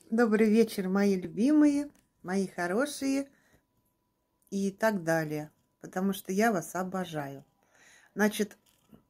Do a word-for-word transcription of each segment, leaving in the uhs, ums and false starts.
Добрый вечер, мои любимые, мои хорошие и так далее, потому что я вас обожаю. Значит,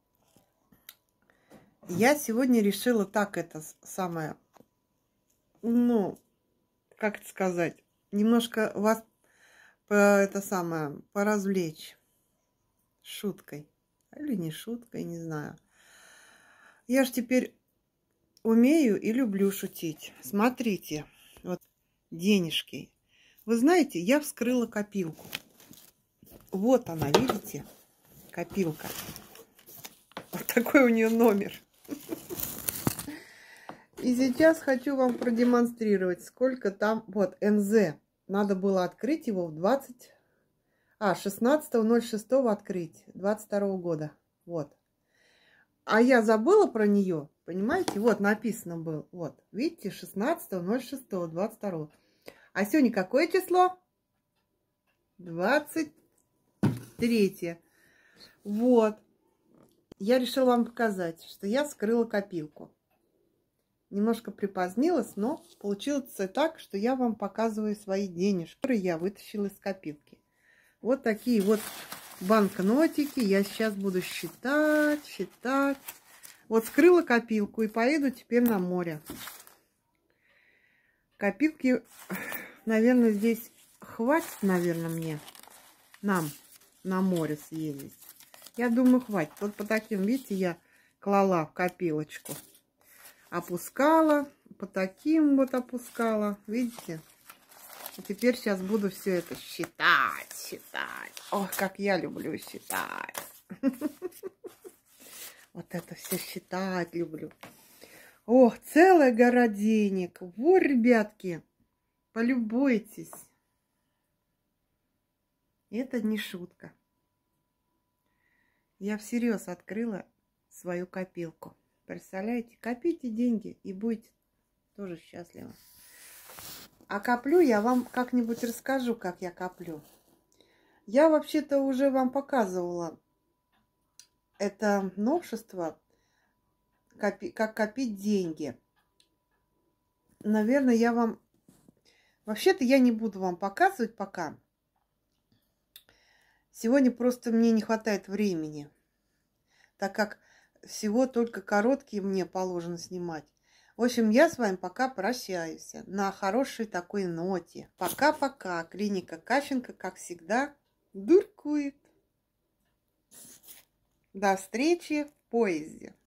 я сегодня решила так это самое, ну, как это сказать, немножко вас по, это самое поразвлечь шуткой. Или не шуткой, не знаю. Я ж теперь умею и люблю шутить. Смотрите, вот денежки. Вы знаете, я вскрыла копилку. Вот она, видите? Копилка. Вот такой у нее номер. И сейчас хочу вам продемонстрировать, сколько там... Вот, эн зэ. Надо было открыть его в двадцать... А, шестнадцатого ноль шестого открыть. двадцать второго года. Вот. А я забыла про нее. Понимаете? Вот, написано было. Вот. Видите? шестнадцатого ноль шестого двадцать второго. А сегодня какое число? двадцать третье. Вот. Я решила вам показать, что я вскрыла копилку. Немножко припозднилась, но получилось так, что я вам показываю свои денежки, которые я вытащила из копилки. Вот такие вот банкнотики. Я сейчас буду считать, считать. Вот вскрыла копилку и поеду теперь на море. Копилки, наверное, здесь хватит, наверное, мне, нам на море съездить. Я думаю, хватит. Вот по таким, видите, я клала в копилочку. Опускала, по таким вот опускала. Видите? И теперь сейчас буду все это считать, считать. Ох, как я люблю считать. Вот это все считать люблю. Ох, целая гора денег. Вот, ребятки, полюбуйтесь. Это не шутка. Я всерьез открыла свою копилку. Представляете? Копите деньги и будете тоже счастливы. А коплю я вам как-нибудь расскажу, как я коплю. Я вообще-то уже вам показывала это новшество, копи, как копить деньги. Наверное, я вам... Вообще-то я не буду вам показывать пока. Сегодня просто мне не хватает времени, так как всего только короткие мне положено снимать. В общем, я с вами пока прощаюсь на хорошей такой ноте. Пока-пока. Клиника Кащенко, как всегда, дуркует. До встречи в поезде.